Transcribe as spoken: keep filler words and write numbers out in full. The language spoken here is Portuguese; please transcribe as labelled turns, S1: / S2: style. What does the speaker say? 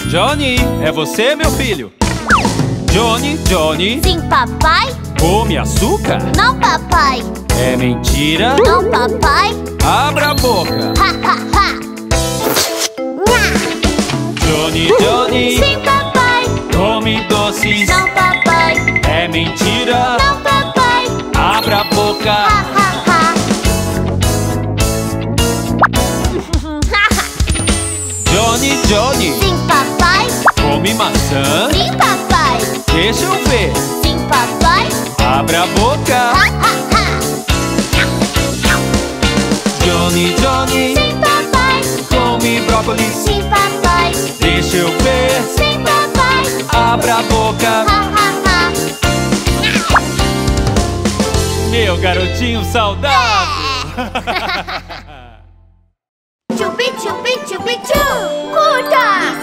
S1: Johnny, é você, meu filho? Johnny, Johnny.
S2: Sim, papai.
S1: Come açúcar?
S2: Não, papai.
S1: É mentira?
S2: Não, papai.
S1: Abra a boca.
S2: Ha, ha, ha.
S1: Johnny, Johnny.
S2: Sim, papai.
S1: Come doces?
S2: Não, papai.
S1: É mentira?
S2: Não, papai.
S1: Abra a boca.
S2: Ha, ha, ha.
S1: Johnny, Johnny.
S2: Sim, papai.
S1: Come maçã?
S2: Sim, papai.
S1: Deixa eu ver.
S2: Sim, papai.
S1: Abra a boca.
S2: Ha, ha, ha.
S1: Johnny, Johnny.
S2: Sim, papai.
S1: Come brócolis?
S2: Sim, papai.
S1: Deixa eu ver.
S2: Sim, papai.
S1: Abra a boca.
S2: Ha, ha, ha.
S1: Meu garotinho saudável.
S2: Chupi, chupi, chupi, chu. Curta!